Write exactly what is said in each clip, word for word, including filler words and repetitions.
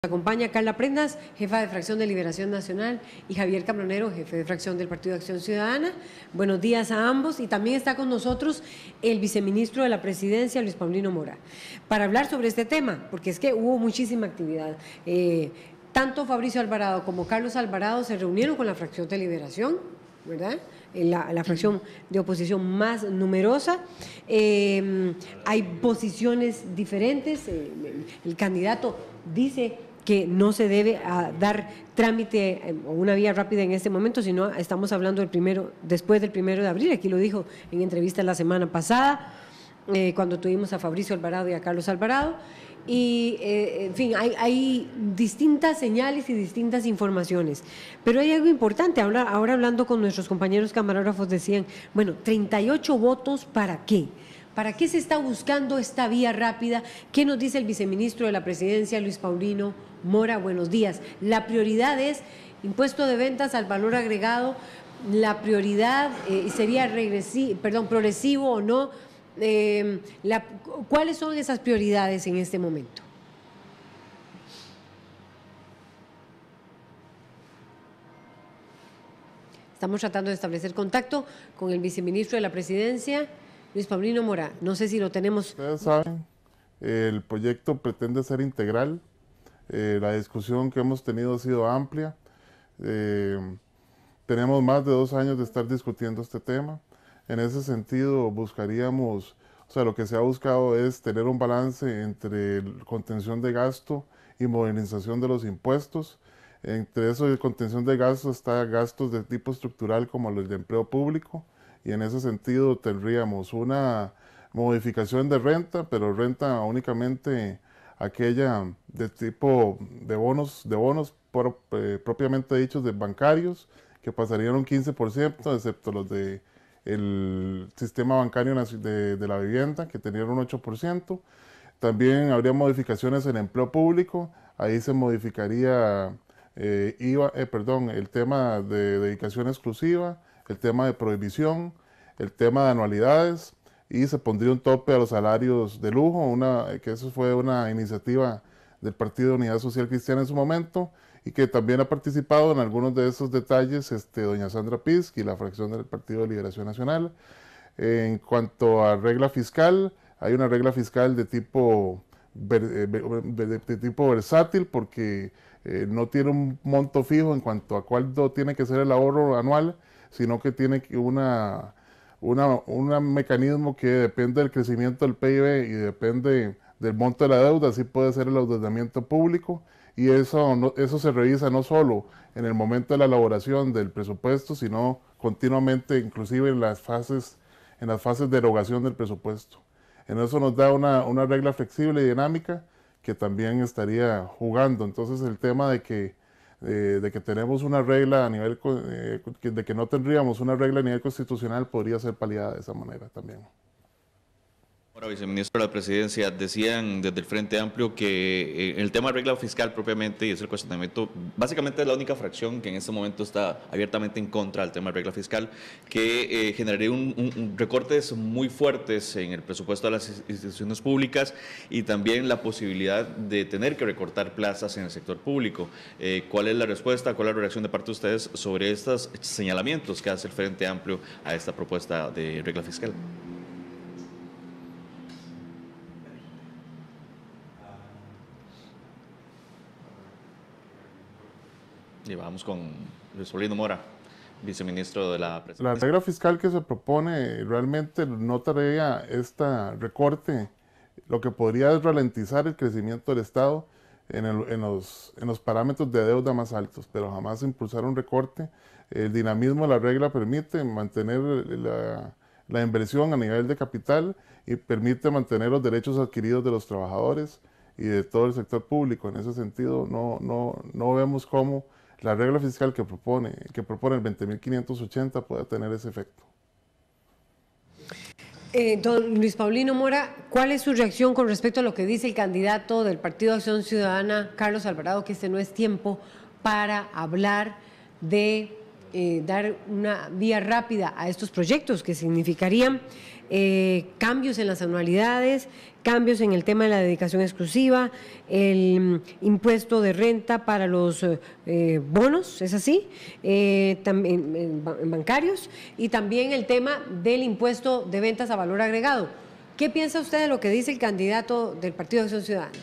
Acompaña Carla Prendas, jefa de fracción de Liberación Nacional, y Javier Cambronero, jefe de fracción del Partido de Acción Ciudadana. Buenos días a ambos, y también está con nosotros el viceministro de la Presidencia, Luis Paulino Mora, para hablar sobre este tema, porque es que hubo muchísima actividad. Eh, tanto Fabricio Alvarado como Carlos Alvarado se reunieron con la fracción de Liberación, ¿verdad?, La, la fracción de oposición más numerosa. Eh, hay posiciones diferentes. Eh, el candidato dice que no se debe a dar trámite o una vía rápida en este momento, sino estamos hablando del primero, después del primero de abril. Aquí lo dijo en entrevista la semana pasada, eh, cuando tuvimos a Fabricio Alvarado y a Carlos Alvarado. Y, eh, en fin, hay, hay distintas señales y distintas informaciones, pero hay algo importante. Ahora, ahora hablando con nuestros compañeros camarógrafos decían, bueno, treinta y ocho votos, ¿para qué? ¿Para qué se está buscando esta vía rápida? ¿Qué nos dice el viceministro de la Presidencia, Luis Paulino Mora? Buenos días. La prioridad es impuesto de ventas al valor agregado. La prioridad eh, sería regresivo, perdón, progresivo o no. Eh, la, ¿Cuáles son esas prioridades en este momento? Estamos tratando de establecer contacto con el viceministro de la Presidencia, Luis Paulino Mora. No sé si lo tenemos. Ustedes saben, el proyecto pretende ser integral. Eh, la discusión que hemos tenido ha sido amplia. Eh, tenemos más de dos años de estar discutiendo este tema. En ese sentido, buscaríamos, o sea, lo que se ha buscado es tener un balance entre contención de gasto y modernización de los impuestos. Entre eso de contención de gastos está gastos de tipo estructural como los de empleo público, y en ese sentido tendríamos una modificación de renta, pero renta únicamente aquella de tipo de bonos, de bonos por, eh, propiamente dichos de bancarios, que pasarían un quince por ciento, excepto los de el sistema bancario de, de la vivienda, que tenían un ocho por ciento. También habría modificaciones en empleo público. Ahí se modificaría eh, I V A, eh, perdón, el tema de dedicación exclusiva, el tema de prohibición, el tema de anualidades, y se pondría un tope a los salarios de lujo, una, que eso fue una iniciativa del Partido de Unidad Social Cristiana en su momento, y que también ha participado en algunos de esos detalles este, doña Sandra Pisky, la fracción del Partido de Liberación Nacional. En cuanto a regla fiscal, hay una regla fiscal de tipo, de, de, de tipo versátil, porque eh, no tiene un monto fijo en cuanto a cuánto tiene que ser el ahorro anual, sino que tiene una, una, un mecanismo que depende del crecimiento del P I B y depende del monto de la deuda. Así puede ser el endeudamiento público. Y eso, no, eso se revisa no solo en el momento de la elaboración del presupuesto, sino continuamente, inclusive en las fases, en las fases de erogación del presupuesto. En eso nos da una, una regla flexible y dinámica que también estaría jugando. Entonces el tema de que, eh, de que tenemos una regla a nivel, eh, de que no tendríamos una regla a nivel constitucional podría ser paliada de esa manera también. Ahora, viceministro de la Presidencia, decían desde el Frente Amplio que eh, el tema de regla fiscal propiamente, y es el cuestionamiento, básicamente es la única fracción que en este momento está abiertamente en contra del tema de regla fiscal, que eh, generaría un, un, un recortes muy fuertes en el presupuesto de las instituciones públicas y también la posibilidad de tener que recortar plazas en el sector público. Eh, ¿Cuál es la respuesta, cuál es la reacción de parte de ustedes sobre estos señalamientos que hace el Frente Amplio a esta propuesta de regla fiscal? Y vamos con Luis Paulino Mora, viceministro de la Presidencia. La regla fiscal que se propone realmente no traería este recorte. Lo que podría es ralentizar el crecimiento del Estado en, el, en, los, en los parámetros de deuda más altos, pero jamás impulsar un recorte. El dinamismo de la regla permite mantener la, la inversión a nivel de capital y permite mantener los derechos adquiridos de los trabajadores y de todo el sector público. En ese sentido, no, no, no vemos cómo la regla fiscal que propone, que propone el veinte mil quinientos ochenta puede tener ese efecto. Eh, don Luis Paulino Mora, ¿cuál es su reacción con respecto a lo que dice el candidato del Partido de Acción Ciudadana, Carlos Alvarado, que este no es tiempo para hablar de eh, dar una vía rápida a estos proyectos que significarían eh, cambios en las anualidades, cambios en el tema de la dedicación exclusiva, el impuesto de renta para los eh, bonos, ¿es así? Eh, también en, en bancarios, y también el tema del impuesto de ventas a valor agregado. ¿Qué piensa usted de lo que dice el candidato del Partido de Acción Ciudadana?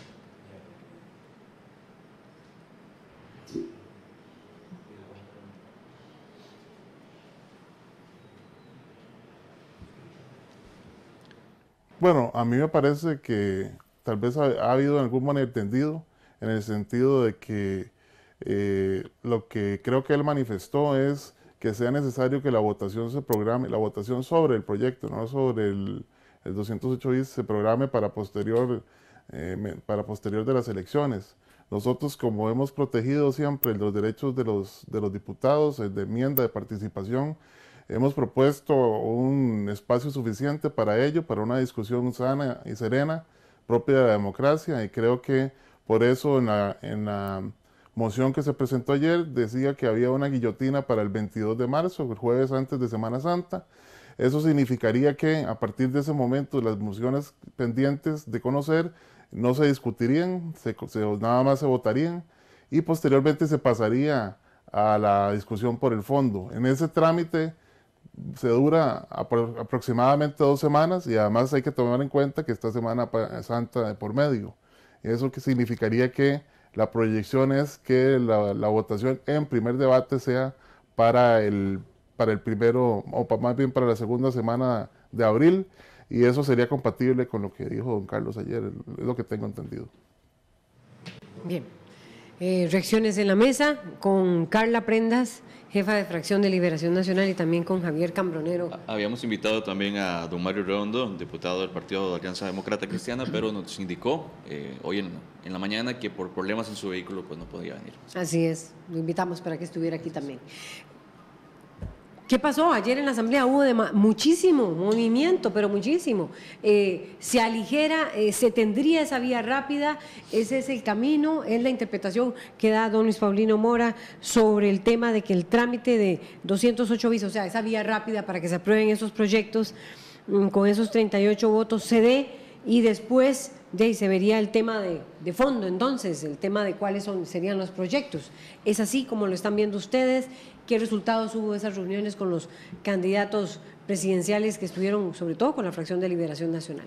Bueno, a mí me parece que tal vez ha, ha habido algún malentendido en el sentido de que eh, lo que creo que él manifestó es que sea necesario que la votación se programe, la votación sobre el proyecto, no sobre el, el doscientos ocho bis, se programe para posterior, eh, para posterior de las elecciones. Nosotros, como hemos protegido siempre los derechos de los, de los diputados, de enmienda, de participación, hemos propuesto un espacio suficiente para ello, para una discusión sana y serena, propia de la democracia, y creo que por eso en la, en la moción que se presentó ayer decía que había una guillotina para el veintidós de marzo, el jueves antes de Semana Santa. Eso significaría que a partir de ese momento las mociones pendientes de conocer no se discutirían, se, se, nada más se votarían, y posteriormente se pasaría a la discusión por el fondo. En ese trámite se dura apro aproximadamente dos semanas, y además hay que tomar en cuenta que esta Semana Santa de por medio. Eso que significaría que la proyección es que la, la votación en primer debate sea para el, para el primero, o para, más bien para la segunda semana de abril, y eso sería compatible con lo que dijo don Carlos ayer, es lo que tengo entendido. Bien. Eh, reacciones en la mesa con Carla Prendas, jefa de fracción de Liberación Nacional, y también con Javier Cambronero. Habíamos invitado también a don Mario Redondo, diputado del Partido de Alianza Demócrata Cristiana, pero nos indicó eh, hoy en, en la mañana que por problemas en su vehículo pues no podía venir. Así es, lo invitamos para que estuviera aquí también. ¿Qué pasó? Ayer en la Asamblea hubo de muchísimo movimiento, pero muchísimo. Eh, se aligera, eh, se tendría esa vía rápida, ese es el camino, es la interpretación que da don Luis Paulino Mora sobre el tema de que el trámite de doscientos ocho bis, o sea, esa vía rápida para que se aprueben esos proyectos mmm, con esos treinta y ocho votos se dé, y después de ahí se vería el tema de, de fondo, entonces, el tema de cuáles son, serían los proyectos. ¿Es así como lo están viendo ustedes? ¿Qué resultados hubo de esas reuniones con los candidatos presidenciales que estuvieron, sobre todo con la fracción de Liberación Nacional?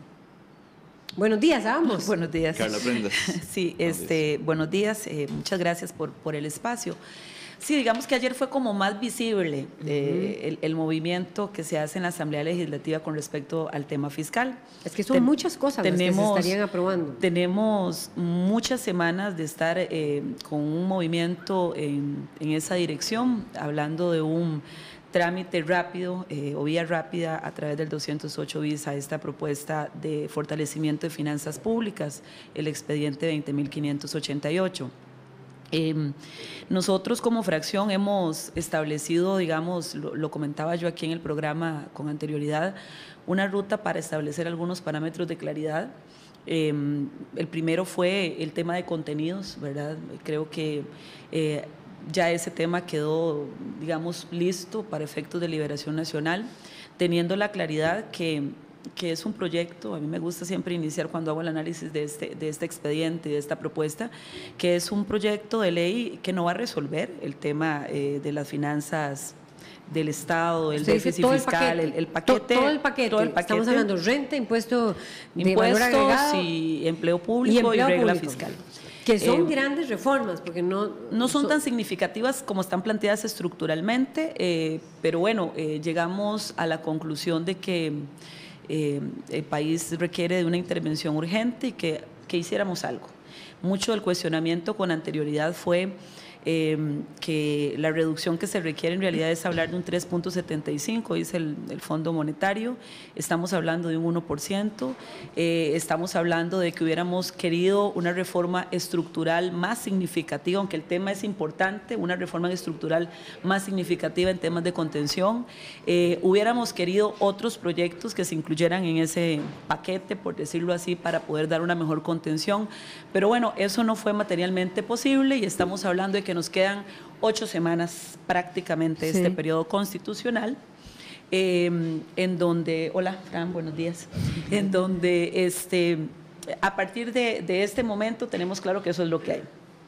Buenos días a ambos. Buenos días. Carla Prendas. Sí, este, buenos días, eh, muchas gracias por, por el espacio. Sí, digamos que ayer fue como más visible eh, uh-huh. el, el movimiento que se hace en la Asamblea Legislativa con respecto al tema fiscal. Es que son Ten, muchas cosas tenemos, las que se estarían aprobando. Tenemos muchas semanas de estar eh, con un movimiento en, en esa dirección, hablando de un trámite rápido eh, o vía rápida a través del doscientos ocho bis a esta propuesta de fortalecimiento de finanzas públicas, el expediente veinte mil quinientos ochenta y ocho. Eh, nosotros como fracción hemos establecido, digamos, lo, lo comentaba yo aquí en el programa con anterioridad, una ruta para establecer algunos parámetros de claridad. Eh, el primero fue el tema de contenidos, ¿verdad? Creo que eh, ya ese tema quedó, digamos, listo para efectos de Liberación Nacional, teniendo la claridad que que es un proyecto, a mí me gusta siempre iniciar cuando hago el análisis de este, de este expediente, de esta propuesta, que es un proyecto de ley que no va a resolver el tema eh, de las finanzas del Estado, el déficit fiscal, el, el paquete. Todo el paquete. Todo el paquete. Estamos hablando de renta, impuesto de impuestos valor agregado, y empleo público y, empleo y regla público, fiscal. Que son eh, grandes reformas, porque no... No son, son tan significativas como están planteadas estructuralmente, eh, pero bueno, eh, llegamos a la conclusión de que Eh, el país requiere de una intervención urgente y que, que hiciéramos algo. Mucho del cuestionamiento con anterioridad fue eh, que la reducción que se requiere en realidad es hablar de un tres punto setenta y cinco, dice el, el Fondo Monetario, estamos hablando de un uno por ciento, eh, estamos hablando de que hubiéramos querido una reforma estructural más significativa, aunque el tema es importante, una reforma estructural más significativa en temas de contención, eh, hubiéramos querido otros proyectos que se incluyeran en ese paquete, por decirlo así, para poder dar una mejor contención, pero bueno, eso no fue materialmente posible y estamos hablando de que nos quedan ocho semanas prácticamente Sí. este periodo constitucional, eh, en donde, hola Fran, buenos días, en donde este, a partir de, de este momento tenemos claro que eso es lo que hay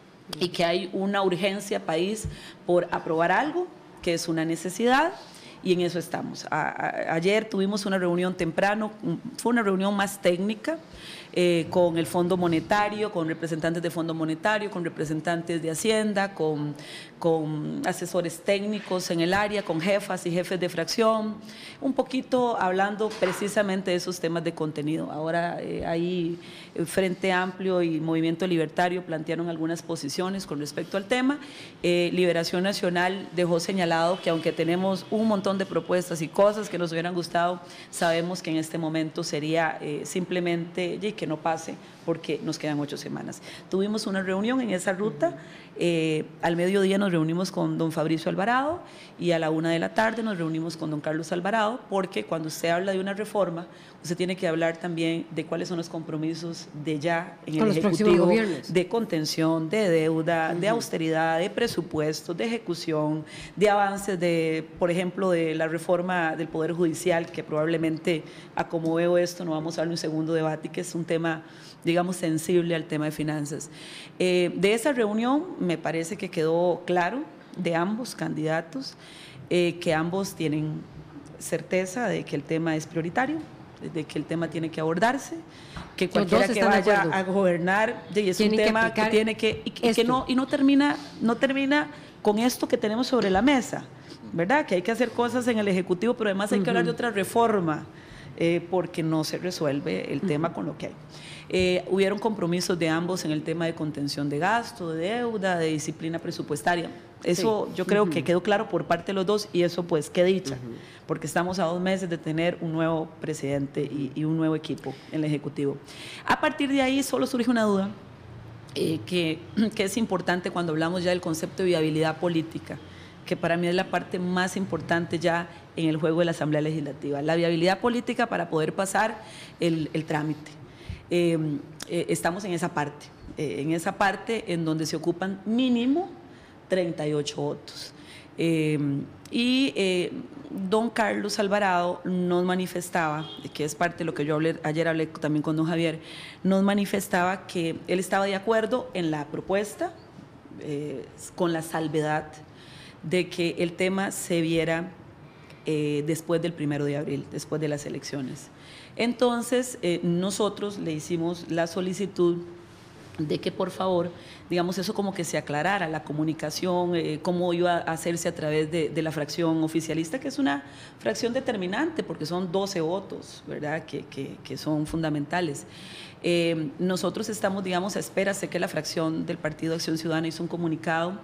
y que hay una urgencia país por aprobar algo que es una necesidad. Y en eso estamos. A, a, ayer tuvimos una reunión temprano, fue una reunión más técnica, eh, con el Fondo Monetario, con representantes de Fondo Monetario, con representantes de Hacienda, con, con asesores técnicos en el área, con jefas y jefes de fracción, un poquito hablando precisamente de esos temas de contenido. Ahora eh, ahí Frente Amplio y Movimiento Libertario plantearon algunas posiciones con respecto al tema. Eh, Liberación Nacional dejó señalado que aunque tenemos un montón de propuestas y cosas que nos hubieran gustado, sabemos que en este momento sería eh, simplemente y que no pase porque nos quedan ocho semanas. Tuvimos una reunión en esa ruta, eh, al mediodía nos reunimos con don Fabricio Alvarado y a la una de la tarde nos reunimos con don Carlos Alvarado, porque cuando usted habla de una reforma, usted tiene que hablar también de cuáles son los compromisos de ya en Con el los próximos Ejecutivo, gobiernos. de contención, de deuda, de austeridad, de presupuestos, de ejecución, de avances de, por ejemplo, de la reforma del Poder Judicial, que probablemente, a como veo esto, no vamos a darle un segundo debate, que es un tema, digamos, sensible al tema de finanzas. Eh, de esa reunión me parece que quedó claro de ambos candidatos eh, que ambos tienen certeza de que el tema es prioritario, de que el tema tiene que abordarse, que cualquiera que vaya a gobernar, y es un tema que tiene que, y, y que no, y no termina, no termina con esto que tenemos sobre la mesa, ¿verdad? Que hay que hacer cosas en el Ejecutivo, pero además hay que hablar de otra reforma, eh, porque no se resuelve el tema con lo que hay. Eh, hubieron compromisos de ambos en el tema de contención de gasto, de deuda, de disciplina presupuestaria. Eso sí. Yo creo uh-huh. que quedó claro por parte de los dos, y eso pues qué dicha, uh-huh. porque estamos a dos meses de tener un nuevo presidente y, y un nuevo equipo en el Ejecutivo. A partir de ahí solo surge una duda eh, que, que es importante cuando hablamos ya del concepto de viabilidad política, que para mí es la parte más importante ya en el juego de la Asamblea Legislativa, la viabilidad política para poder pasar el, el trámite. Eh, eh, estamos en esa parte, eh, en esa parte en donde se ocupan mínimo treinta y ocho votos. Eh, y eh, don Carlos Alvarado nos manifestaba, que es parte de lo que yo hablé, ayer hablé también con don Javier, nos manifestaba que él estaba de acuerdo en la propuesta, eh, con la salvedad de que el tema se viera eh, después del primero de abril, después de las elecciones. Entonces, eh, nosotros le hicimos la solicitud de que por favor, digamos, eso como que se aclarara, la comunicación, eh, cómo iba a hacerse a través de, de la fracción oficialista, que es una fracción determinante, porque son doce votos, ¿verdad?, que, que, que son fundamentales. Eh, nosotros estamos, digamos, a espera, sé que la fracción del Partido Acción Ciudadana hizo un comunicado,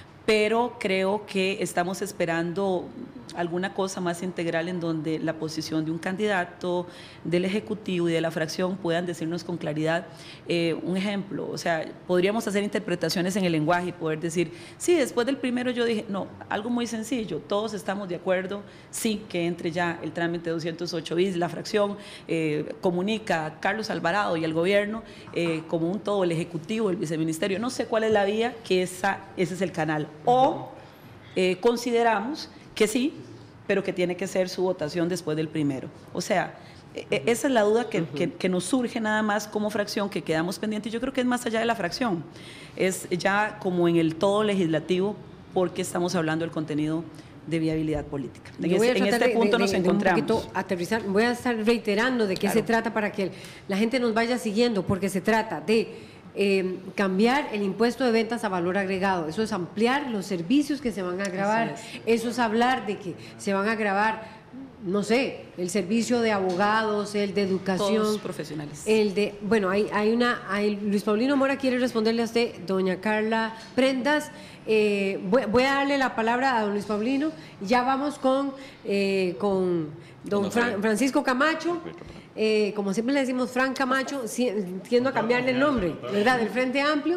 pero creo que estamos esperando alguna cosa más integral en donde la posición de un candidato, del Ejecutivo y de la fracción puedan decirnos con claridad eh, un ejemplo. O sea, podríamos hacer interpretaciones en el lenguaje y poder decir, sí, después del primero yo dije, no, algo muy sencillo, todos estamos de acuerdo, sí, que entre ya el trámite doscientos ocho bis, la fracción eh, comunica a Carlos Alvarado y al gobierno eh, como un todo, el Ejecutivo, el viceministerio, no sé cuál es la vía, que esa, ese es el canal. O eh, consideramos que sí, pero que tiene que ser su votación después del primero. O sea, uh-huh. esa es la duda que, uh-huh. que, que nos surge nada más como fracción, que quedamos pendientes. Yo creo que es más allá de la fracción, es ya como en el todo legislativo, porque estamos hablando del contenido de viabilidad política. En, Yo voy ese, a en este de, punto de, nos de, encontramos. De un poquito aterrizar. Voy a estar reiterando de qué claro. se trata para que la gente nos vaya siguiendo, porque se trata de Eh, cambiar el impuesto de ventas a valor agregado. Eso es ampliar los servicios que se van a grabar. Es. Eso es hablar de que se van a grabar, no sé, el servicio de abogados, el de educación. Todos profesionales. El de, bueno, hay, hay una, hay, Luis Paulino Mora quiere responderle a usted, doña Carla Prendas. Eh, voy, voy a darle la palabra a don Luis Paulino. Ya vamos con, eh, con don Fran, Francisco Camacho. Eh, como siempre le decimos Fran Camacho, tiendo a cambiarle el nombre, ¿verdad?, del Frente Amplio,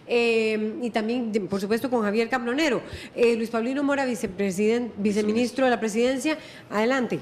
eh, y también, por supuesto, con Javier Cambronero. Eh, Luis Paulino Mora, vicepresidente, viceministro de la Presidencia, adelante.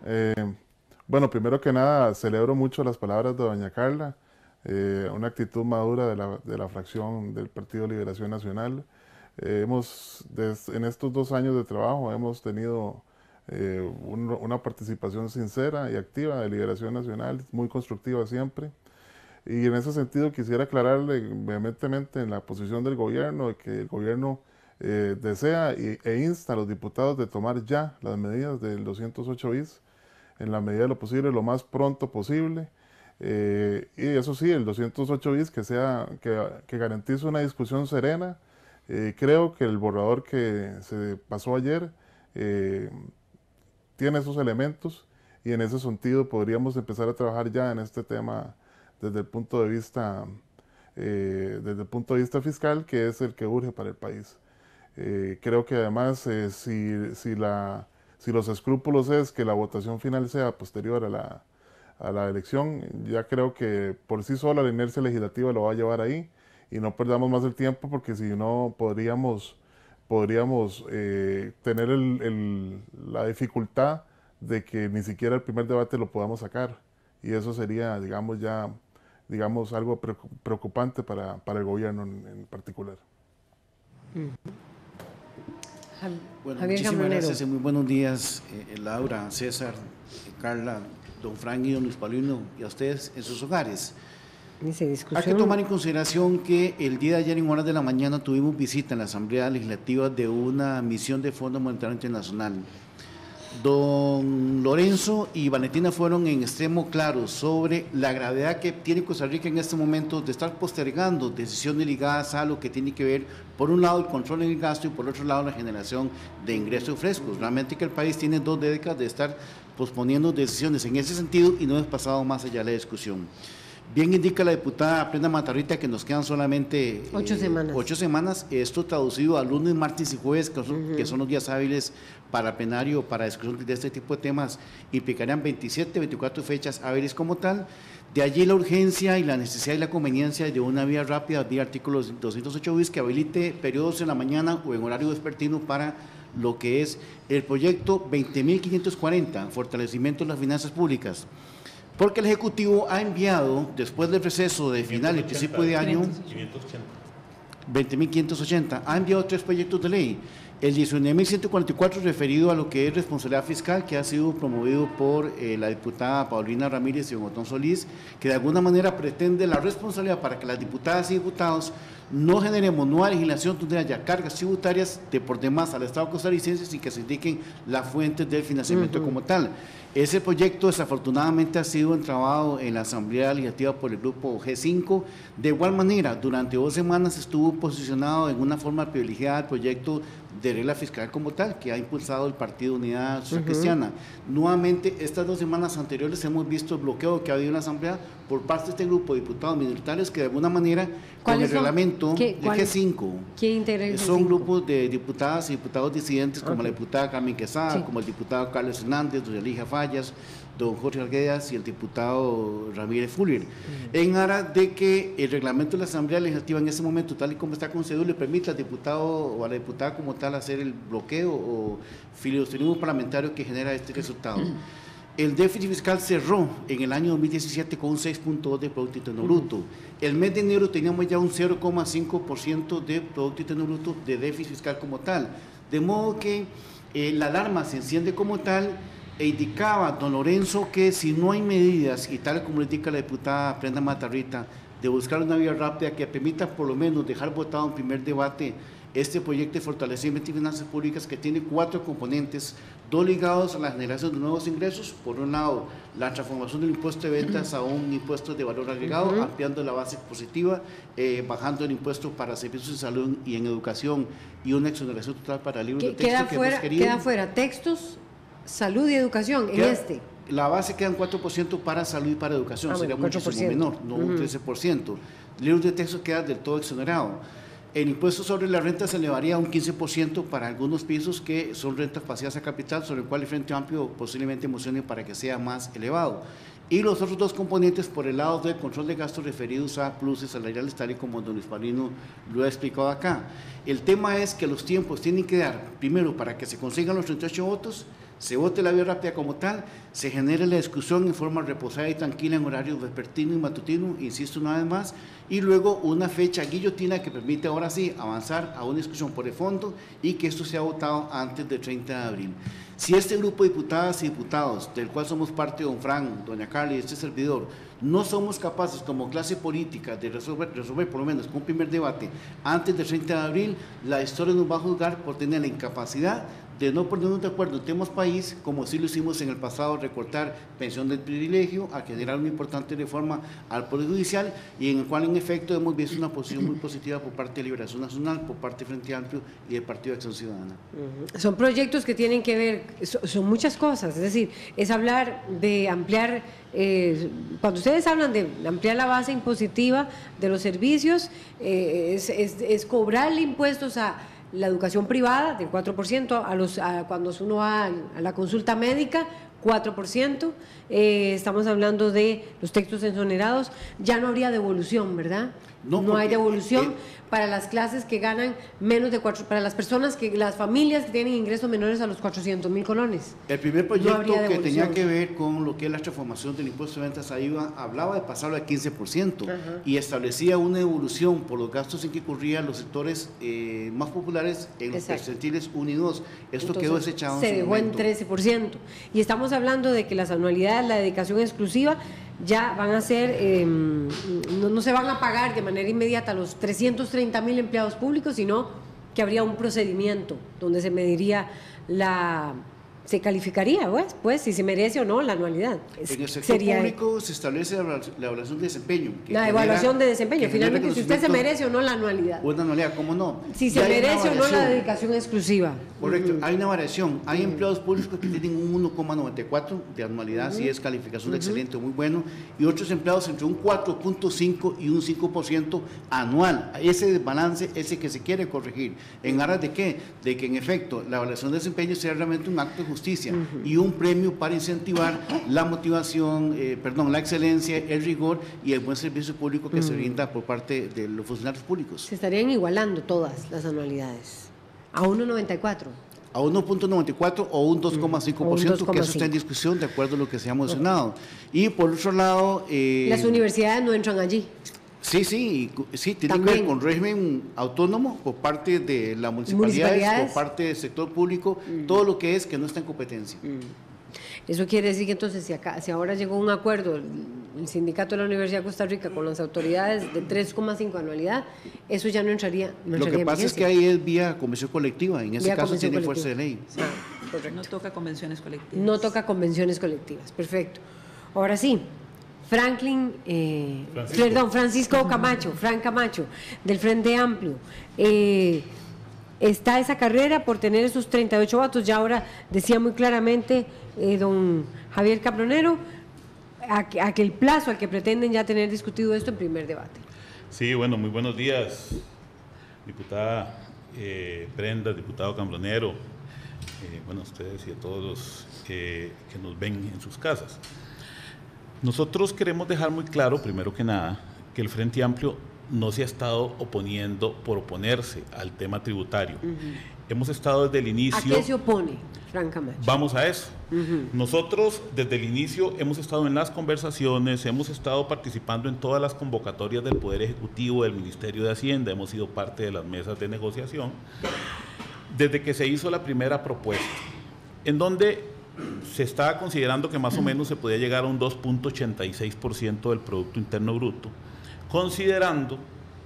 Eh, bueno, primero que nada, celebro mucho las palabras de doña Carla, eh, una actitud madura de la, de la fracción del Partido Liberación Nacional. Eh, hemos, des, en estos dos años de trabajo, hemos tenido eh, un, una participación sincera y activa de Liberación Nacional, muy constructiva siempre. Y en ese sentido quisiera aclararle vehementemente en la posición del gobierno, de que el gobierno eh, desea y, e insta a los diputados de tomar ya las medidas del doscientos ocho bis, en la medida de lo posible, lo más pronto posible. Eh, y eso sí, el doscientos ocho bis que, sea, que, que garantice una discusión serena. Eh, creo que el borrador que se pasó ayer eh, tiene esos elementos y en ese sentido podríamos empezar a trabajar ya en este tema desde el punto de vista, eh, desde el punto de vista fiscal, que es el que urge para el país. Eh, creo que además, eh, si, si, la, si los escrúpulos es que la votación final sea posterior a la, a la elección, ya creo que por sí sola la inercia legislativa lo va a llevar ahí y no perdamos más el tiempo, porque si no podríamos, podríamos eh, tener el, el, la dificultad de que ni siquiera el primer debate lo podamos sacar, y eso sería, digamos, ya digamos, algo preocupante para, para el gobierno en, en particular. Bueno, Javier muchísimas Cambronero. gracias y muy buenos días, eh, Laura, César, eh, Carla, don Frank y don Luis Paulino, y a ustedes en sus hogares. Dice, discusión. Hay que tomar en consideración que el día de ayer en horas de la mañana tuvimos visita en la Asamblea Legislativa de una misión de Fondo Monetario Internacional. Don Lorenzo y Valentina fueron en extremo claros sobre la gravedad que tiene Costa Rica en este momento de estar postergando decisiones ligadas a lo que tiene que ver, por un lado, el control en el gasto y por otro lado, la generación de ingresos frescos. Realmente que el país tiene dos décadas de estar posponiendo decisiones en ese sentido y no hemos pasado más allá de la discusión. Bien indica la diputada Prenda Matarrita que nos quedan solamente ocho eh, semanas. Ocho semanas, esto traducido a lunes, martes y jueves, que son, uh-huh. que son los días hábiles para plenario, para discusión de este tipo de temas, implicarían veintisiete, veinticuatro fechas hábiles como tal. De allí la urgencia y la necesidad y la conveniencia de una vía rápida, vía artículos doscientos ocho bis, que habilite periodos en la mañana o en horario vespertino para lo que es el proyecto veinte mil quinientos cuarenta, fortalecimiento de las finanzas públicas. Porque el Ejecutivo ha enviado, después del receso de final y principio de año, veinte mil quinientos ochenta, ha enviado tres proyectos de ley. El diecinueve mil ciento cuarenta y cuatro referido a lo que es responsabilidad fiscal, que ha sido promovido por eh, la diputada Paulina Ramírez y don Otón Solís, que de alguna manera pretende la responsabilidad para que las diputadas y diputados no generemos nueva legislación donde haya cargas tributarias de por demás al Estado costarricense sin que se indiquen las fuentes del financiamiento uh-huh. como tal. Ese proyecto desafortunadamente ha sido entrabado en la Asamblea Legislativa por el grupo G cinco. De igual manera, durante dos semanas estuvo posicionado en una forma privilegiada el proyecto de regla fiscal como tal, que ha impulsado el Partido Unidad Social uh-huh. Cristiana. Nuevamente, estas dos semanas anteriores hemos visto el bloqueo que ha habido en la Asamblea por parte de este grupo de diputados minoritarios que de alguna manera, con el reglamento del G cinco, ¿quién integra el G cinco? Son grupos de diputadas y diputados disidentes como okay. la diputada Carmen Quesada, sí. como el diputado Carlos Hernández, doña Ligia Fallas, don Jorge Arguedas y el diputado Ramírez Fuller, uh-huh. en aras de que el reglamento de la Asamblea Legislativa en ese momento, tal y como está concedido, le permita al diputado o a la diputada como tal hacer el bloqueo o filibusterismo parlamentario que genera este resultado. Uh-huh. El déficit fiscal cerró en el año dos mil diecisiete con un seis punto dos de Producto Interno Bruto. Uh-huh. El mes de enero teníamos ya un cero coma cinco por ciento de Producto Interno Bruto de déficit fiscal como tal. De modo que eh, la alarma se enciende como tal. E indicaba don Lorenzo que si no hay medidas, y tal como le indica la diputada Prenda Matarrita, de buscar una vía rápida que permita por lo menos dejar votado en primer debate este proyecto de fortalecimiento de finanzas públicas que tiene cuatro componentes, dos ligados a la generación de nuevos ingresos, por un lado la transformación del impuesto de ventas a un impuesto de valor agregado, uh-huh. ampliando la base positiva, eh, bajando el impuesto para servicios de salud y en educación y una exoneración total para libros de texto queda que fuera, hemos querido. Queda fuera textos, salud y educación, queda, en este. La base queda en cuatro por ciento para salud y para educación, ah, sería bueno, muchísimo menor, no uh-huh. un trece por ciento. Libros de texto queda del todo exonerado. El impuesto sobre la renta se elevaría a un quince por ciento para algunos pisos que son rentas pasivas a capital, sobre el cual el Frente Amplio posiblemente emocione para que sea más elevado. y los otros dos componentes por el lado del control de gastos referidos a pluses salariales, tal y como don Luis Paulino lo ha explicado acá. El tema es que los tiempos tienen que dar, primero, para que se consigan los treinta y ocho votos, se vote la vía rápida como tal, se genere la discusión en forma reposada y tranquila en horario vespertino y matutino, insisto una vez más, y luego una fecha guillotina que permite ahora sí avanzar a una discusión por el fondo y que esto sea votado antes del treinta de abril. Si este grupo de diputadas y diputados, del cual somos parte don Fran, doña Carla y este servidor, no somos capaces como clase política de resolver, resolver por lo menos con un primer debate antes del treinta de abril, la historia nos va a juzgar por tener la incapacidad de no ponernos de acuerdo en temas país, como sí lo hicimos en el pasado, recortar pensión del privilegio, a generar una importante reforma al Poder Judicial, y en el cual en efecto hemos visto una posición muy positiva por parte de Liberación Nacional, por parte de Frente Amplio y del Partido de Acción Ciudadana. Uh-huh. Son proyectos que tienen que ver, son muchas cosas, es decir, es hablar de ampliar, eh, cuando ustedes hablan de ampliar la base impositiva de los servicios, eh, es, es, es cobrarle impuestos a la educación privada del cuatro por ciento, a los, a, cuando uno va a la consulta médica, cuatro por ciento, eh, estamos hablando de los textos exonerados, ya no habría devolución, ¿verdad? No, no hay devolución eh, para las clases que ganan menos de cuatro, para las personas, que las familias que tienen ingresos menores a los cuatrocientos mil colones. El primer proyecto no que tenía que ver con lo que es la transformación del impuesto de ventas a I V A hablaba de pasarlo al quince por ciento. Ajá. Y establecía una devolución por los gastos en que incurrían los sectores eh, más populares en los percentiles uno y dos. Esto Entonces, quedó desechado. Se en dejó en trece por ciento. Y estamos hablando de que las anualidades, la dedicación exclusiva, ya van a ser, eh, no, no se van a pagar de manera inmediata a los trescientos treinta mil empleados públicos, sino que habría un procedimiento donde se mediría la, se calificaría, pues, pues si se merece o no la anualidad. En el sector Sería, público se establece la, la evaluación de desempeño. Que la genera, evaluación de desempeño, finalmente si usted se merece o no la anualidad. Una anualidad, ¿cómo no? Si se merece o no la dedicación exclusiva. Correcto, uh-huh. Hay una variación. Hay uh-huh. empleados públicos que tienen un uno coma noventa y cuatro de anualidad, uh-huh. si es calificación uh-huh. excelente o muy bueno, y otros empleados entre un cuatro punto cinco y un cinco por ciento anual. Ese desbalance, ese que se quiere corregir. ¿En aras de qué? De que en efecto la evaluación de desempeño sea realmente un acto de justicia uh-huh. y un premio para incentivar la motivación, eh, perdón, la excelencia, el rigor y el buen servicio público que uh-huh. se brinda por parte de los funcionarios públicos. Se estarían igualando todas las anualidades. A uno punto noventa y cuatro. A uno punto noventa y cuatro o un dos coma cinco por ciento, que eso está en discusión de acuerdo a lo que se ha mencionado. Y por otro lado... Eh, las universidades no entran allí. Sí, sí, sí, tiene También. que ver con régimen autónomo por parte de las municipalidades, municipalidades. por parte del sector público, mm. todo lo que es que no está en competencia. Mm. Eso quiere decir que entonces si, acá, si ahora llegó un acuerdo el, el sindicato de la Universidad de Costa Rica con las autoridades de tres coma cinco anualidad, eso ya no entraría, no entraría. Lo que pasa es que ahí es vía convención colectiva, en ese vía caso tiene colectiva. fuerza de ley. Sí. Ah, no toca convenciones colectivas. No toca convenciones colectivas, perfecto. Ahora sí, Franklin, eh, Francisco. perdón, Francisco Camacho, Fran Camacho, del Frente Amplio. Eh, está esa carrera por tener esos treinta y ocho votos, ya ahora decía muy claramente eh, don Javier Cambronero, a que, a que el plazo al que pretenden ya tener discutido esto en primer debate. Sí, bueno, muy buenos días, diputada eh, Brenda, diputado Cambronero, eh, bueno, a ustedes y a todos los eh, que nos ven en sus casas. Nosotros queremos dejar muy claro, primero que nada, que el Frente Amplio no se ha estado oponiendo por oponerse al tema tributario. Uh-huh. Hemos estado desde el inicio... ¿A qué se opone, Fran Camacho? Vamos a eso. Uh-huh. Nosotros desde el inicio hemos estado en las conversaciones, hemos estado participando en todas las convocatorias del Poder Ejecutivo, del Ministerio de Hacienda, hemos sido parte de las mesas de negociación, desde que se hizo la primera propuesta, en donde se estaba considerando que más o menos se podía llegar a un dos punto ochenta y seis por ciento del Producto Interno Bruto, considerando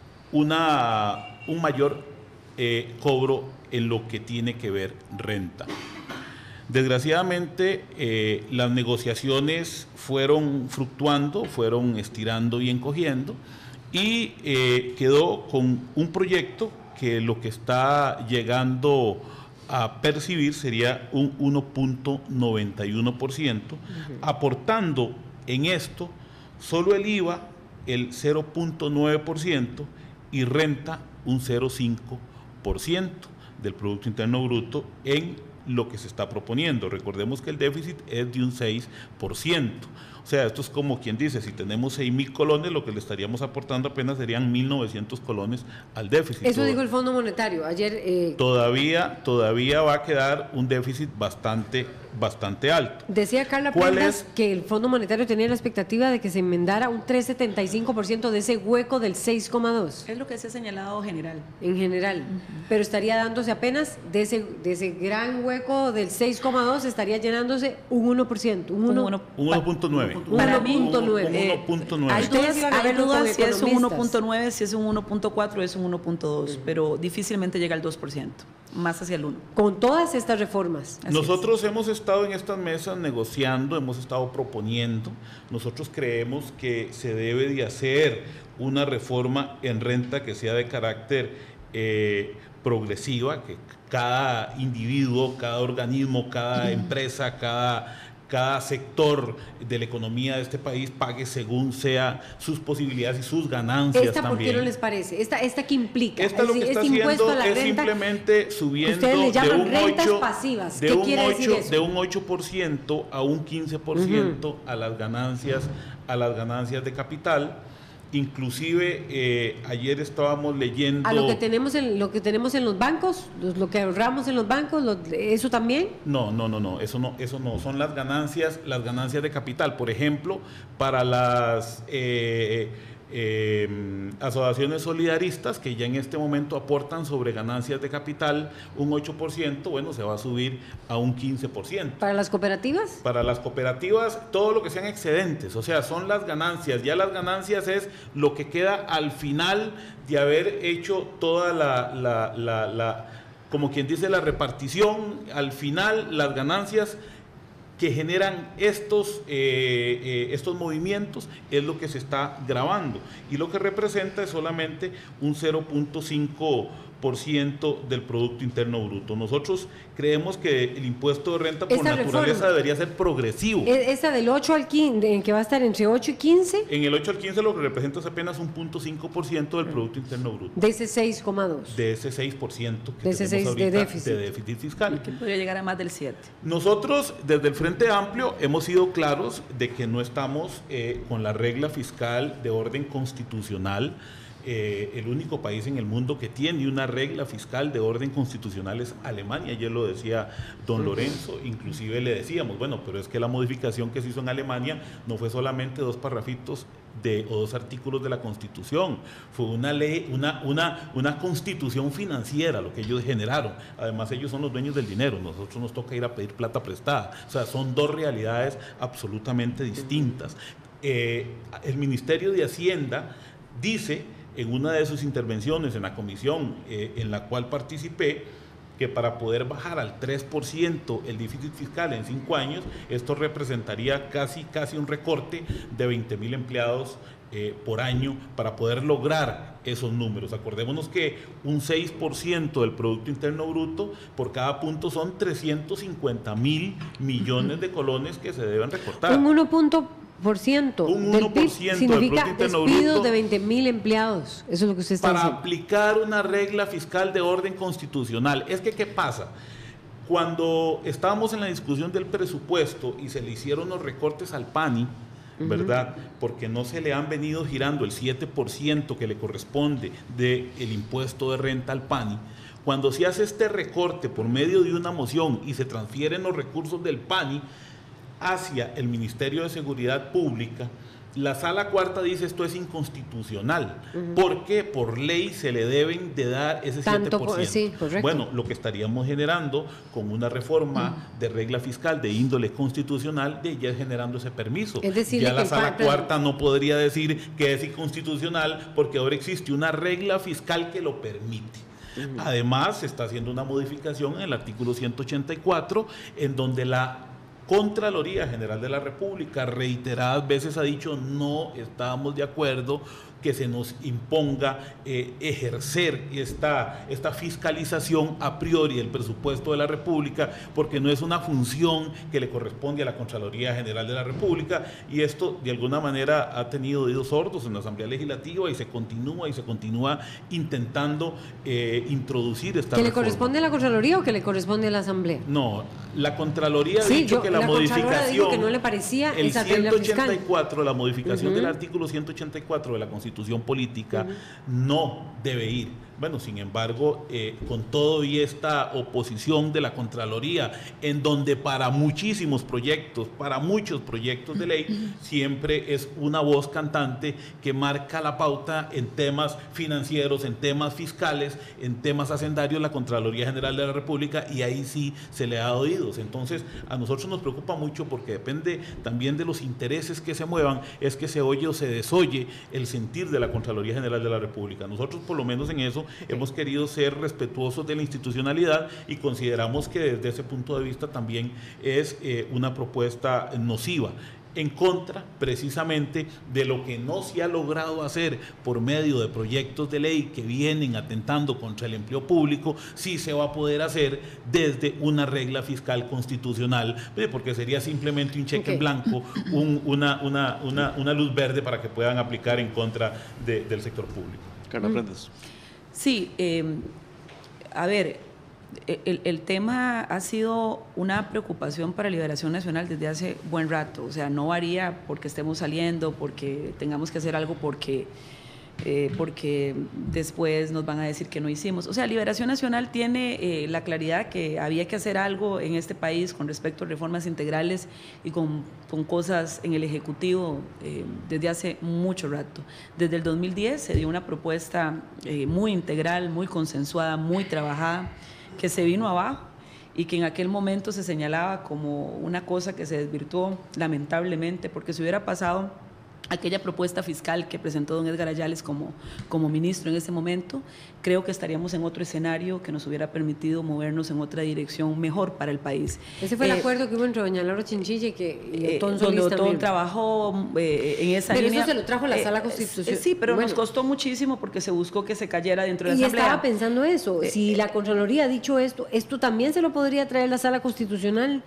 una, un mayor eh, cobro en lo que tiene que ver renta. Desgraciadamente, eh, las negociaciones fueron fluctuando, fueron estirando y encogiendo, y eh, quedó con un proyecto que lo que está llegando a percibir sería un uno punto noventa y uno por ciento, uh-huh. aportando en esto solo el I V A el cero punto nueve por ciento y renta un cero punto cinco por ciento del Producto Interno Bruto en lo que se está proponiendo. Recordemos que el déficit es de un seis por ciento. O sea, esto es como quien dice, si tenemos seis mil colones, lo que le estaríamos aportando apenas serían mil novecientos colones al déficit. Eso dijo el Fondo Monetario ayer. Eh, todavía, todavía va a quedar un déficit bastante, bastante alto. Decía Carla ¿Cuál Prendas es? que el Fondo Monetario tenía la expectativa de que se enmendara un tres coma setenta y cinco por ciento de ese hueco del seis coma dos Es lo que se ha señalado general. en general, uh-huh. pero estaría dándose apenas de ese, de ese gran hueco del seis coma dos, estaría llenándose un uno por ciento, un uno punto nueve. Para mí, uno punto nueve. uno punto nueve. Hay dudas, a hay dudas si es un uno economistas. punto nueve, si es un uno punto cuatro, es un uno punto dos, pero difícilmente llega al dos por ciento, más hacia el uno. Con todas estas reformas. Así Nosotros es. hemos estado en estas mesas negociando, hemos estado proponiendo, nosotros creemos que se debe de hacer una reforma en renta que sea de carácter eh, progresiva, que cada individuo, cada organismo, cada empresa, cada... cada sector de la economía de este país pague según sea sus posibilidades y sus ganancias ¿Esta también. por qué no les parece? ¿Esta, esta qué implica? Esta lo que es, está este impuesto haciendo a la es renta, simplemente subiendo ustedes le llaman de un rentas ocho, pasivas. de ¿Qué un quiere decir ocho, eso? de un ocho por ciento a un quince por ciento uh-huh. a las ganancias a las ganancias de capital. Inclusive eh, ayer estábamos leyendo a lo que tenemos en lo que tenemos en los bancos, lo que ahorramos en los bancos, lo, eso también. No, no, no, no, eso no, eso no. Son las ganancias, las ganancias de capital. Por ejemplo, para las eh, eh, asociaciones solidaristas que ya en este momento aportan sobre ganancias de capital un ocho por ciento, bueno, se va a subir a un quince por ciento. ¿Para las cooperativas? Para las cooperativas, todo lo que sean excedentes, o sea, son las ganancias. Ya las ganancias es lo que queda al final de haber hecho toda la, la, la, la como quien dice, la repartición. Al final, las ganancias que generan estos, eh, eh, estos movimientos es lo que se está grabando, y lo que representa es solamente un cero punto cinco por ciento del Producto Interno Bruto. Nosotros creemos que el impuesto de renta por Esta naturaleza reforma, debería ser progresivo. Esa del ocho al quince, en que va a estar entre ocho y quince. En el ocho al quince lo que representa es apenas un cero punto cinco por ciento del Producto Interno Bruto. De ese seis coma dos. De ese seis por ciento que de ese tenemos seis ahorita de déficit. de déficit fiscal. Que podría llegar a más del siete. Nosotros, desde el Frente Amplio, hemos sido claros de que no estamos eh, con la regla fiscal de orden constitucional. Eh, el único país en el mundo que tiene una regla fiscal de orden constitucional es Alemania. Ayer lo decía don Lorenzo, inclusive le decíamos, bueno, pero es que la modificación que se hizo en Alemania no fue solamente dos parrafitos de, o dos artículos de la Constitución, fue una ley, una, una, una constitución financiera lo que ellos generaron. Además, ellos son los dueños del dinero, nosotros nos toca ir a pedir plata prestada. O sea, son dos realidades absolutamente distintas. Eh, el Ministerio de Hacienda dice en una de sus intervenciones en la comisión eh, en la cual participé, que para poder bajar al tres por ciento el déficit fiscal en cinco años, esto representaría casi, casi un recorte de veinte mil empleados eh, por año para poder lograr esos números. Acordémonos que un seis por ciento del Producto Interno Bruto por cada punto son trescientos cincuenta mil millones de colones que se deben recortar. Un uno punto por ciento un del uno P I por B ciento significa del Producto despidos Interno de veinte mil empleados. Eso es lo que usted está para diciendo. aplicar una regla fiscal de orden constitucional. Es que, ¿qué pasa? Cuando estábamos en la discusión del presupuesto y se le hicieron los recortes al P A N I, ¿verdad? Porque no se le han venido girando el siete por ciento que le corresponde del impuesto de renta al P A N I. Cuando se hace este recorte por medio de una moción y se transfieren los recursos del P A N I hacia el Ministerio de Seguridad Pública, la Sala Cuarta dice esto es inconstitucional. Uh-huh. ¿Por qué? Por ley se le deben de dar ese Tanto siete por ciento. Por, sí, bueno, lo que estaríamos generando con una reforma uh-huh. de regla fiscal de índole constitucional, de ya generando ese permiso. Es decir, ya la que Sala el Cuarta no podría decir que es inconstitucional porque ahora existe una regla fiscal que lo permite. Uh-huh. Además, se está haciendo una modificación en el artículo ciento ochenta y cuatro, en donde la Contraloría General de la República reiteradas veces ha dicho no estamos de acuerdo que se nos imponga eh, ejercer esta, esta fiscalización a priori del presupuesto de la República, porque no es una función que le corresponde a la Contraloría General de la República, y esto de alguna manera ha tenido oídos sordos en la Asamblea Legislativa y se continúa y se continúa intentando eh, introducir esta ¿Que reforma. le corresponde a la Contraloría o que le corresponde a la Asamblea? No, la Contraloría ha sí, dicho yo, que la, la modificación, dijo que no le parecía el esa regla ciento ochenta y cuatro, fiscal. la modificación Uh-huh. del artículo ciento ochenta y cuatro de la Constitución Política uh-huh. no debe ir. Bueno, sin embargo, eh, con todo y esta oposición de la Contraloría, en donde para muchísimos proyectos, para muchos proyectos de ley, siempre es una voz cantante que marca la pauta en temas financieros, en temas fiscales, en temas hacendarios, la Contraloría General de la República, y ahí sí se le ha dado oídos. Entonces, a nosotros nos preocupa mucho porque depende también de los intereses que se muevan, es que se oye o se desoye el sentir de la Contraloría General de la República. Nosotros, por lo menos en eso, hemos querido ser respetuosos de la institucionalidad y consideramos que desde ese punto de vista también es eh, una propuesta nociva, en contra precisamente de lo que no se ha logrado hacer por medio de proyectos de ley que vienen atentando contra el empleo público. Sí se va a poder hacer desde una regla fiscal constitucional, porque sería simplemente un cheque okay. en blanco, un, una, una, una, una luz verde para que puedan aplicar en contra de, del sector público. Carla Prendes. Sí, eh, a ver, el, el tema ha sido una preocupación para Liberación Nacional desde hace buen rato, o sea, no varía porque estemos saliendo, porque tengamos que hacer algo, porque, eh, porque después nos van a decir que no hicimos. O sea, Liberación Nacional tiene eh, la claridad que había que hacer algo en este país con respecto a reformas integrales y con, con cosas en el Ejecutivo eh, desde hace mucho rato. Desde el dos mil diez se dio una propuesta eh, muy integral, muy consensuada, muy trabajada, que se vino abajo y que en aquel momento se señalaba como una cosa que se desvirtuó lamentablemente, porque si hubiera pasado aquella propuesta fiscal que presentó don Edgar Ayales como, como ministro en ese momento, creo que estaríamos en otro escenario que nos hubiera permitido movernos en otra dirección mejor para el país. Ese fue eh, el acuerdo que hubo entre doña Laura Chinchilla y que y eh, Otón donde Solís Otón trabajó eh, en esa pero línea. Pero eso se lo trajo la eh, Sala Constitucional. Eh, sí, pero bueno. nos costó muchísimo porque se buscó que se cayera dentro de la y Asamblea. Y estaba pensando eso, eh, si la Contraloría ha dicho esto, ¿esto también se lo podría traer la Sala Constitucional?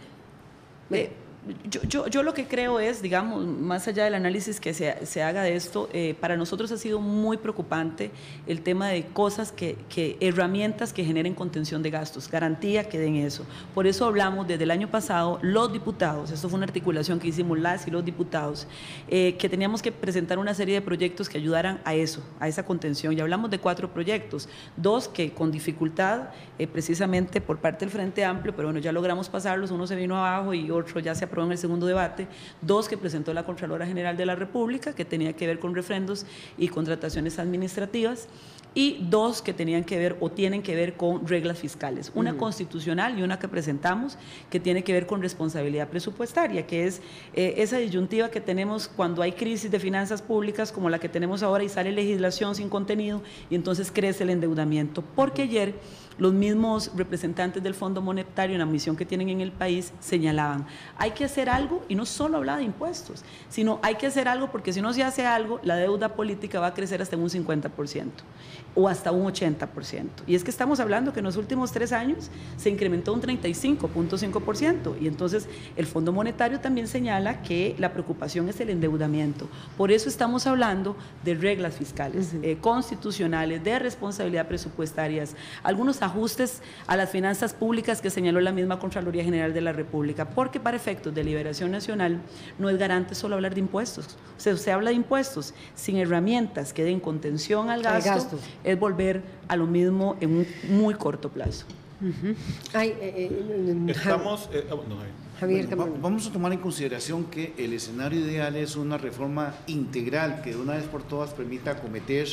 Eh, Yo, yo, yo lo que creo es, digamos, más allá del análisis que se, se haga de esto, eh, para nosotros ha sido muy preocupante el tema de cosas que, que, herramientas que generen contención de gastos, garantía que den eso. Por eso hablamos desde el año pasado, los diputados, esto fue una articulación que hicimos las y los diputados, eh, que teníamos que presentar una serie de proyectos que ayudaran a eso, a esa contención. Y hablamos de cuatro proyectos, dos que con dificultad, eh, precisamente por parte del Frente Amplio, pero bueno, ya logramos pasarlos, uno se vino abajo y otro ya se aprobó en el segundo debate, dos que presentó la Contralora General de la República, que tenía que ver con refrendos y contrataciones administrativas, y dos que tenían que ver o tienen que ver con reglas fiscales, una uh-huh. constitucional y una que presentamos que tiene que ver con responsabilidad presupuestaria, que es eh, esa disyuntiva que tenemos cuando hay crisis de finanzas públicas como la que tenemos ahora y sale legislación sin contenido y entonces crece el endeudamiento, porque ayer los mismos representantes del Fondo Monetario en la misión que tienen en el país señalaban, hay que hacer algo, y no solo habla de impuestos, sino hay que hacer algo porque si no se hace algo, la deuda política va a crecer hasta un cincuenta por ciento o hasta un ochenta por ciento. Y es que estamos hablando que en los últimos tres años se incrementó un treinta y cinco punto cinco por ciento y entonces el Fondo Monetario también señala que la preocupación es el endeudamiento. Por eso estamos hablando de reglas fiscales, uh-huh. eh, constitucionales, de responsabilidad presupuestarias, algunos ajustes a las finanzas públicas que señaló la misma Contraloría General de la República, porque para efectos de Liberación Nacional no es garante solo hablar de impuestos. O sea, se habla de impuestos sin herramientas que den contención al gasto, al gasto. Es volver a lo mismo en un muy corto plazo. Uh-huh. Ay, eh, eh, Estamos... Eh, no, Javier, bueno, va, vamos a tomar en consideración que el escenario ideal es una reforma integral que de una vez por todas permita acometer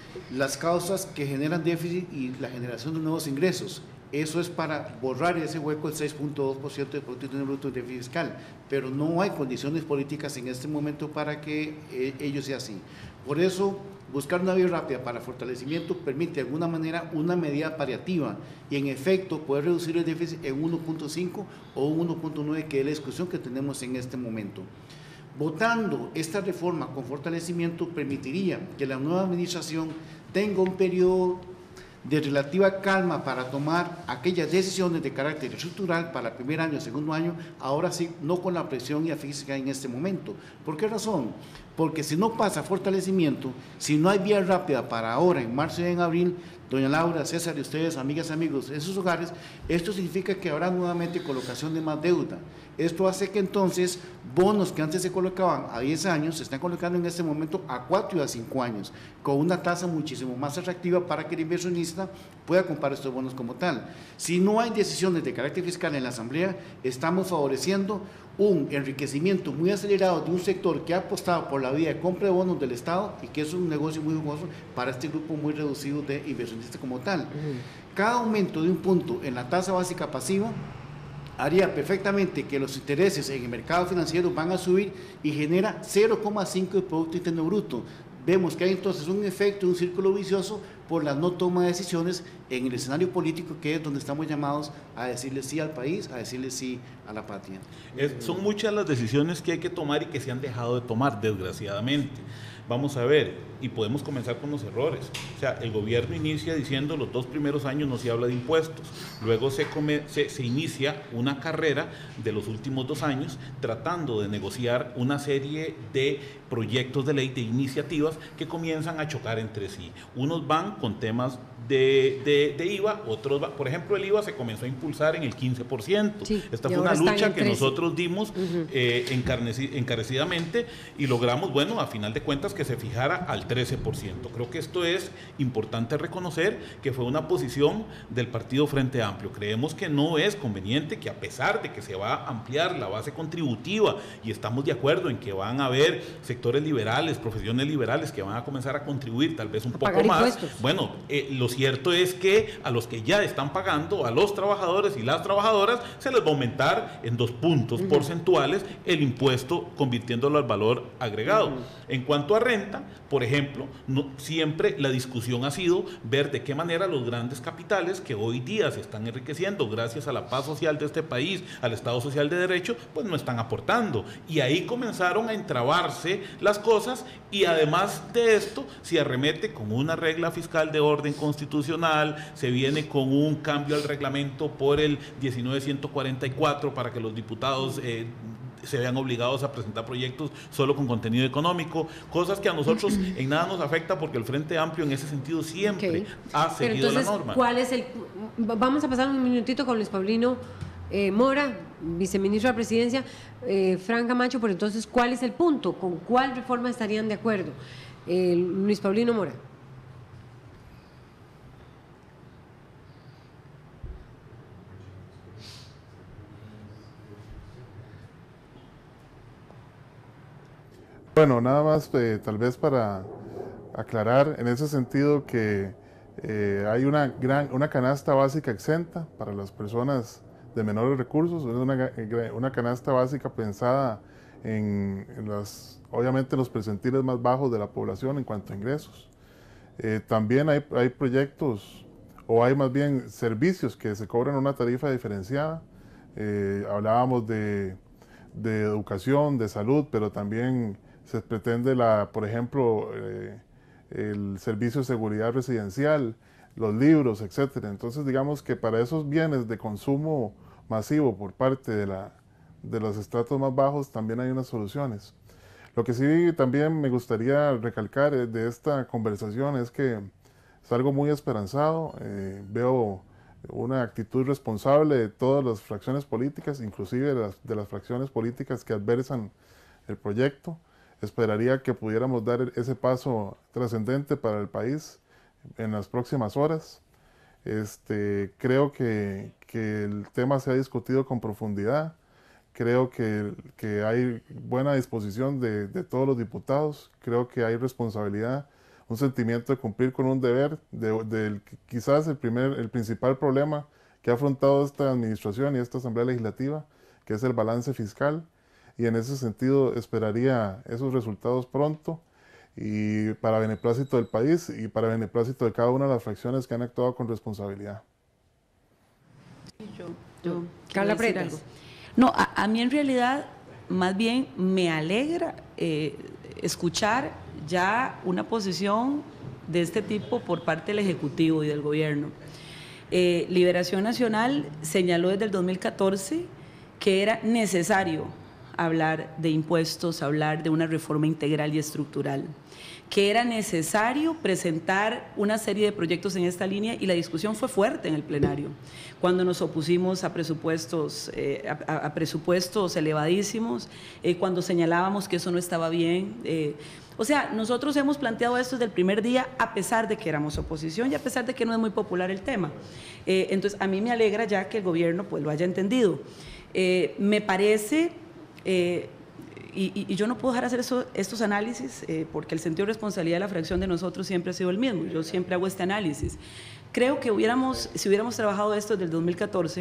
las causas que generan déficit y la generación de nuevos ingresos. Eso es para borrar ese hueco del seis punto dos por ciento del Producto Interno Bruto de déficit fiscal, pero no hay condiciones políticas en este momento para que eh, ello sea así. Por eso, buscar una vía rápida para fortalecimiento permite de alguna manera una medida paliativa y en efecto poder reducir el déficit en uno punto cinco o uno punto nueve, que es la discusión que tenemos en este momento. Votando esta reforma con fortalecimiento permitiría que la nueva administración tenga un periodo de relativa calma para tomar aquellas decisiones de carácter estructural para el primer año, segundo año, ahora sí, no con la presión y asfixia en este momento. ¿Por qué razón? Porque si no pasa fortalecimiento, si no hay vía rápida para ahora, en marzo y en abril, doña Laura, César y ustedes, amigas y amigos, en sus hogares, esto significa que habrá nuevamente colocación de más deuda. Esto hace que entonces bonos que antes se colocaban a diez años se están colocando en este momento a cuatro y a cinco años, con una tasa muchísimo más atractiva para que el inversionista pueda comprar estos bonos como tal. Si no hay decisiones de carácter fiscal en la Asamblea, estamos favoreciendo un enriquecimiento muy acelerado de un sector que ha apostado por la vía de compra de bonos del Estado y que es un negocio muy jugoso para este grupo muy reducido de inversionistas como tal. Uh-huh. Cada aumento de un punto en la tasa básica pasiva haría perfectamente que los intereses en el mercado financiero van a subir y genera cero coma cinco de Producto Interno Bruto. Vemos que hay entonces un efecto, un círculo vicioso por la no toma de decisiones en el escenario político, que es donde estamos llamados a decirle sí al país, a decirle sí a la patria. Es, son muchas las decisiones que hay que tomar y que se han dejado de tomar, desgraciadamente. Vamos a ver, y podemos comenzar con los errores. O sea, el gobierno inicia diciendo los dos primeros años no se habla de impuestos. Luego se, come, se, se inicia una carrera de los últimos dos años tratando de negociar una serie de proyectos de ley, de iniciativas que comienzan a chocar entre sí. Unos van con temas de, de, de I V A, otros, va, por ejemplo, el I V A se comenzó a impulsar en el quince por ciento. Sí, esta fue una lucha que nosotros dimos uh-huh. eh, encarecidamente y logramos, bueno, a final de cuentas, que se fijara al trece por ciento. Creo que esto es importante reconocer que fue una posición del Partido Frente Amplio. Creemos que no es conveniente que, a pesar de que se va a ampliar la base contributiva y estamos de acuerdo en que van a haber sectores liberales, profesiones liberales que van a comenzar a contribuir tal vez un a poco más, impuestos. Bueno, eh, lo cierto es que a los que ya están pagando, a los trabajadores y las trabajadoras, se les va a aumentar en dos puntos uh-huh. porcentuales el impuesto, convirtiéndolo al valor agregado. Uh-huh. En cuanto a renta, por ejemplo, no, siempre la discusión ha sido ver de qué manera los grandes capitales que hoy día se están enriqueciendo gracias a la paz social de este país, al Estado Social de Derecho, pues no están aportando. Y ahí comenzaron a entrabarse las cosas y además de esto se arremete con una regla fiscal de orden constitucional, se viene con un cambio al reglamento por el diecinueve ciento cuarenta y cuatro para que los diputados eh, se vean obligados a presentar proyectos solo con contenido económico, cosas que a nosotros en nada nos afecta porque el Frente Amplio en ese sentido siempre okay. ha seguido Pero entonces, la norma. ¿cuál es el? Vamos a pasar un minutito con Luis Paulino eh, Mora, viceministro de la Presidencia, eh, Fran Camacho, pero entonces, ¿cuál es el punto? ¿Con cuál reforma estarían de acuerdo? Eh, Luis Paulino Mora. Bueno, nada más eh, tal vez para aclarar en ese sentido que eh, hay una, gran, una canasta básica exenta para las personas de menores recursos, es una, una canasta básica pensada en, en las, obviamente en los percentiles más bajos de la población en cuanto a ingresos. Eh, también hay, hay proyectos o hay más bien servicios que se cobran una tarifa diferenciada. Eh, hablábamos de, de educación, de salud, pero también se pretende, la, por ejemplo, eh, el servicio de seguridad residencial, los libros, etcétera. Entonces, digamos que para esos bienes de consumo masivo por parte de, la, de los estratos más bajos también hay unas soluciones. Lo que sí también me gustaría recalcar de esta conversación es que es algo muy esperanzado. Eh, veo una actitud responsable de todas las fracciones políticas, inclusive de las, de las fracciones políticas que adversan el proyecto. Esperaría que pudiéramos dar ese paso trascendente para el país en las próximas horas. Este, creo que, que el tema se ha discutido con profundidad. Creo que, que hay buena disposición de, de todos los diputados. Creo que hay responsabilidad, un sentimiento de cumplir con un deber. De, de, quizás el, primer, el principal problema que ha afrontado esta administración y esta Asamblea Legislativa, que es el balance fiscal. Y en ese sentido esperaría esos resultados pronto y para beneplácito del país y para beneplácito de cada una de las fracciones que han actuado con responsabilidad. Yo, yo Carla Freitas. No, a, a mí en realidad más bien me alegra eh, escuchar ya una posición de este tipo por parte del Ejecutivo y del Gobierno. Eh, Liberación Nacional señaló desde el dos mil catorce que era necesario hablar de impuestos, hablar de una reforma integral y estructural, que era necesario presentar una serie de proyectos en esta línea, y la discusión fue fuerte en el plenario, cuando nos opusimos a presupuestos, eh, a, a presupuestos elevadísimos, eh, cuando señalábamos que eso no estaba bien. Eh, o sea, nosotros hemos planteado esto desde el primer día, a pesar de que éramos oposición y a pesar de que no es muy popular el tema. Eh, entonces, a mí me alegra ya que el gobierno pues, lo haya entendido. Eh, me parece... Eh, Y, y yo no puedo dejar de hacer eso, estos análisis eh, porque el sentido de responsabilidad de la fracción de nosotros siempre ha sido el mismo. Yo siempre hago este análisis. Creo que hubiéramos, si hubiéramos trabajado esto desde el dos mil catorce,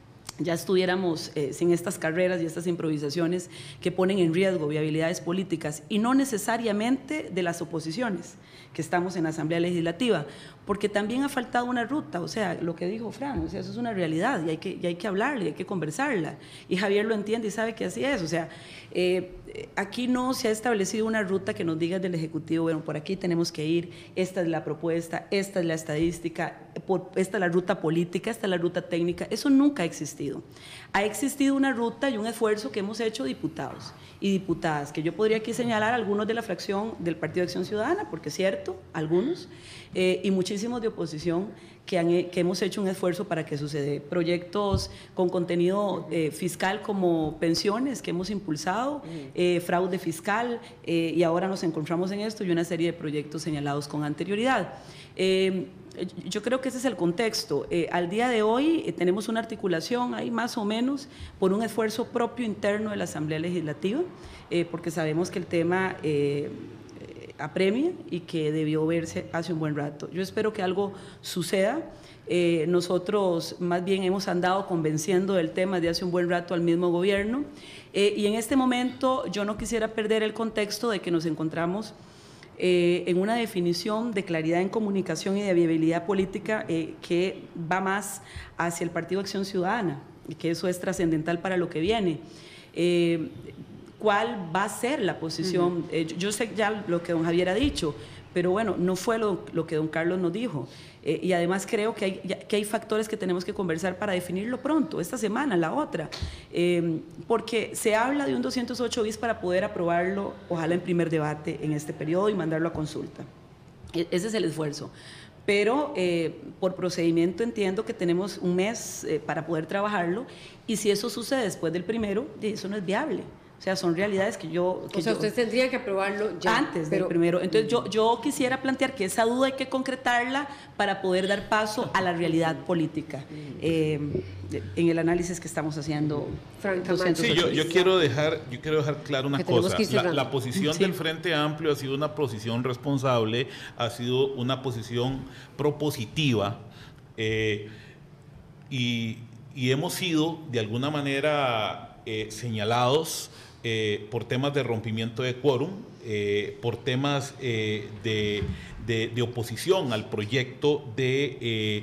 ya estuviéramos eh, sin estas carreras y estas improvisaciones que ponen en riesgo viabilidades políticas, y no necesariamente de las oposiciones que estamos en la Asamblea Legislativa, porque también ha faltado una ruta, o sea, lo que dijo Fran, o sea, eso es una realidad y hay que, y hay que hablarla, y hay que conversarla, y Javier lo entiende y sabe que así es. O sea, eh, aquí no se ha establecido una ruta que nos diga del Ejecutivo, bueno, por aquí tenemos que ir, esta es la propuesta, esta es la estadística, por, esta es la ruta política, esta es la ruta técnica. Eso nunca ha existido. Ha existido una ruta y un esfuerzo que hemos hecho diputados y diputadas, que yo podría aquí señalar algunos de la fracción del Partido de Acción Ciudadana, porque es cierto, algunos, eh, y muchísimos de oposición que, han, que hemos hecho un esfuerzo para que suceda. Proyectos con contenido eh, fiscal como pensiones que hemos impulsado, eh, fraude fiscal, eh, y ahora nos encontramos en esto, y una serie de proyectos señalados con anterioridad. Eh, Yo creo que ese es el contexto. Eh, al día de hoy eh, tenemos una articulación ahí más o menos por un esfuerzo propio interno de la Asamblea Legislativa, eh, porque sabemos que el tema eh, eh, apremia y que debió verse hace un buen rato. Yo espero que algo suceda. Eh, nosotros más bien hemos andado convenciendo del tema de hace un buen rato al mismo gobierno, eh, y en este momento yo no quisiera perder el contexto de que nos encontramos Eh, en una definición de claridad en comunicación y de viabilidad política eh, que va más hacia el Partido Acción Ciudadana, y que eso es trascendental para lo que viene. Eh, ¿Cuál va a ser la posición? Uh-huh. eh, yo, yo sé ya lo que don Javier ha dicho, pero bueno, no fue lo, lo que don Carlos nos dijo. Eh, y además creo que hay, que hay factores que tenemos que conversar para definirlo pronto, esta semana, la otra, eh, porque se habla de un doscientos ocho bis para poder aprobarlo, ojalá en primer debate en este periodo, y mandarlo a consulta. E- ese es el esfuerzo. Pero eh, por procedimiento entiendo que tenemos un mes eh, para poder trabajarlo, y si eso sucede después del primero, eso no es viable. O sea, son realidades que yo... Que o sea, yo, usted tendría que aprobarlo ya. Antes pero, del primero. Entonces, yo, yo quisiera plantear que esa duda hay que concretarla para poder dar paso a la realidad política eh, en el análisis que estamos haciendo. Francamente. Sí, yo, yo, quiero dejar, yo quiero dejar claro una cosa. La, la posición sí. del Frente Amplio ha sido una posición responsable, ha sido una posición propositiva, eh, y, y hemos sido, de alguna manera, eh, señalados Eh, por temas de rompimiento de quórum, eh, por temas eh, de, de, de oposición al proyecto de, eh,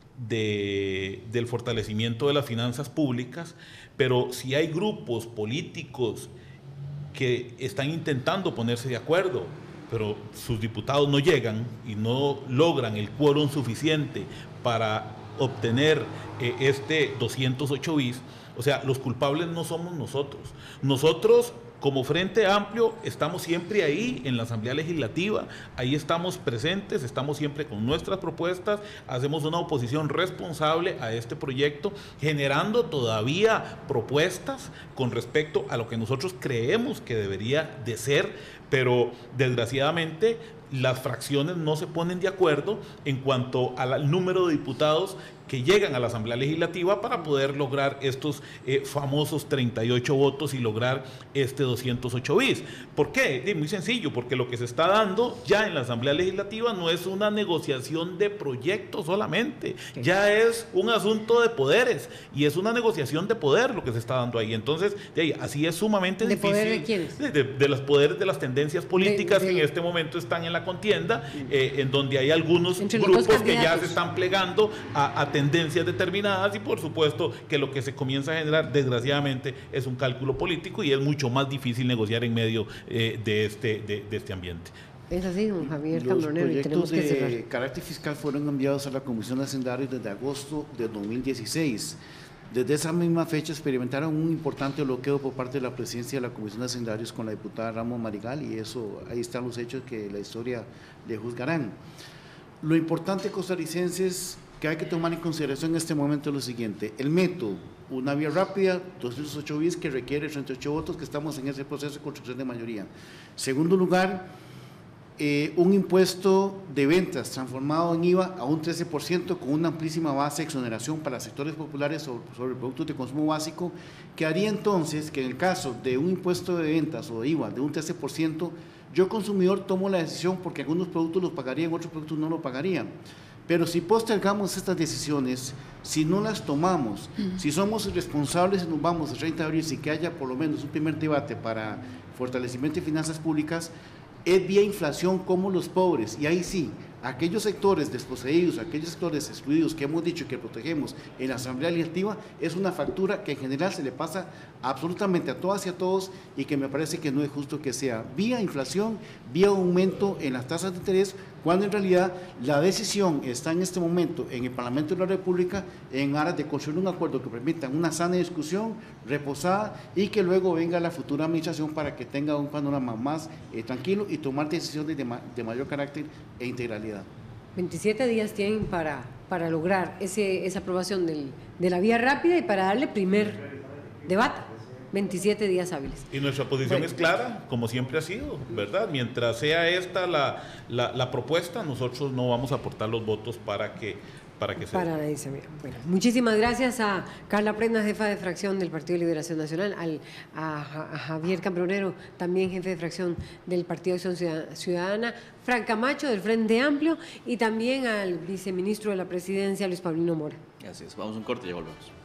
de, del fortalecimiento de las finanzas públicas, pero si hay grupos políticos que están intentando ponerse de acuerdo, pero sus diputados no llegan y no logran el quórum suficiente para obtener eh, este doscientos ocho bis, o sea, los culpables no somos nosotros. Nosotros, como Frente Amplio, estamos siempre ahí en la Asamblea Legislativa, ahí estamos presentes, estamos siempre con nuestras propuestas, hacemos una oposición responsable a este proyecto, generando todavía propuestas con respecto a lo que nosotros creemos que debería de ser, pero desgraciadamente las fracciones no se ponen de acuerdo en cuanto al número de diputados que llegan a la Asamblea Legislativa para poder lograr estos eh, famosos treinta y ocho votos y lograr este doscientos ocho bis. ¿Por qué? Sí, muy sencillo, porque lo que se está dando ya en la Asamblea Legislativa no es una negociación de proyectos solamente, ya es un asunto de poderes, y es una negociación de poder lo que se está dando ahí. Entonces, de ahí, así es sumamente ¿De difícil. poder de quiénes? De, de, de los poderes de las tendencias políticas de, de, que en este momento están en la contienda, eh, en donde hay algunos Entre grupos que ya se están plegando a, a tendencias determinadas y por supuesto que lo que se comienza a generar desgraciadamente es un cálculo político y es mucho más difícil negociar en medio eh, de, este, de, de este ambiente. Es así, don Javier Los Cambronero, y tenemos proyectos que cerrar. de carácter fiscal fueron enviados a la Comisión de Hacendarios desde agosto de dos mil dieciséis. Desde esa misma fecha experimentaron un importante bloqueo por parte de la presidencia de la Comisión de Hacendarios con la diputada Ramos Marigal, y eso, ahí están los hechos que la historia le juzgarán. Lo importante, costarricenses, que hay que tomar en consideración en este momento es lo siguiente: el método, una vía rápida, doscientos ocho bis, que requiere treinta y ocho votos, que estamos en ese proceso de construcción de mayoría. Segundo lugar, Eh, un impuesto de ventas transformado en I V A a un trece por ciento con una amplísima base de exoneración para sectores populares sobre, sobre productos de consumo básico, que haría entonces que en el caso de un impuesto de ventas o de I V A de un trece por ciento, yo consumidor tomo la decisión porque algunos productos los pagarían, otros productos no lo pagarían. Pero si postergamos estas decisiones, si no las tomamos, si somos irresponsables y nos vamos el treinta de abril sin que haya por lo menos un primer debate para fortalecimiento de finanzas públicas, es vía inflación como los pobres, y ahí sí, aquellos sectores desposeídos, aquellos sectores excluidos que hemos dicho que protegemos en la Asamblea Legislativa, es una factura que en general se le pasa absolutamente a todas y a todos, y que me parece que no es justo que sea vía inflación, vía aumento en las tasas de interés, cuando en realidad la decisión está en este momento en el Parlamento de la República en aras de construir un acuerdo que permita una sana discusión, reposada, y que luego venga la futura administración para que tenga un panorama más eh, tranquilo y tomar decisiones de, ma de mayor carácter e integralidad. veintisiete días tienen para, para lograr ese, esa aprobación del, de la vía rápida y para darle primer debate. veintisiete días hábiles. Y nuestra posición bueno. es clara, como siempre ha sido, ¿verdad? Mientras sea esta la, la, la propuesta, nosotros no vamos a aportar los votos para que, para que se... Para la bueno, muchísimas gracias a Carla Prenda, jefa de fracción del Partido de Liberación Nacional, al, a, a Javier Cambronero, también jefe de fracción del Partido de Acción Ciudadana, Fran Camacho del Frente Amplio, y también al viceministro de la Presidencia, Luis Paulino Mora. Gracias. Vamos a un corte y ya volvemos.